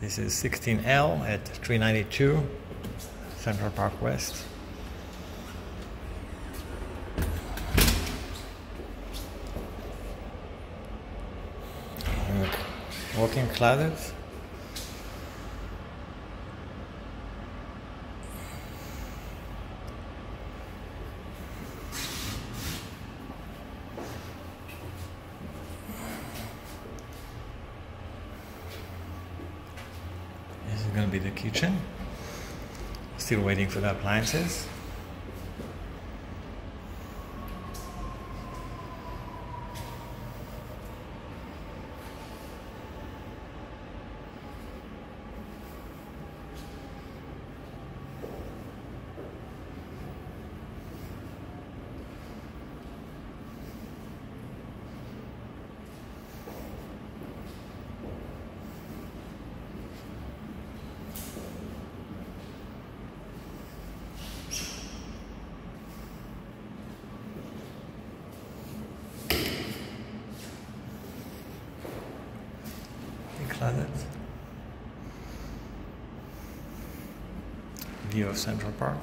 This is 16L at 392 Central Park West. Walk-in closet. This is going to be the kitchen. Still waiting for the appliances. Closet. View of Central Park.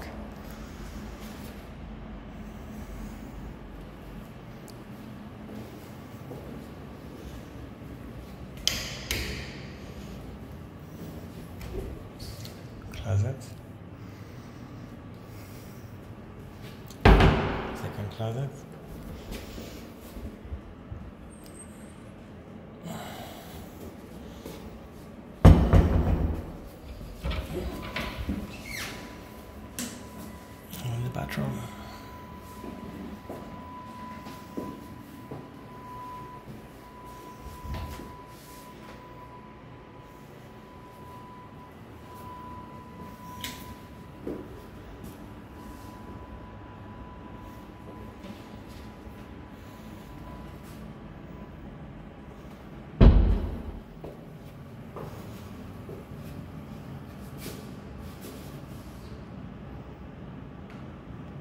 Closet. Second closet.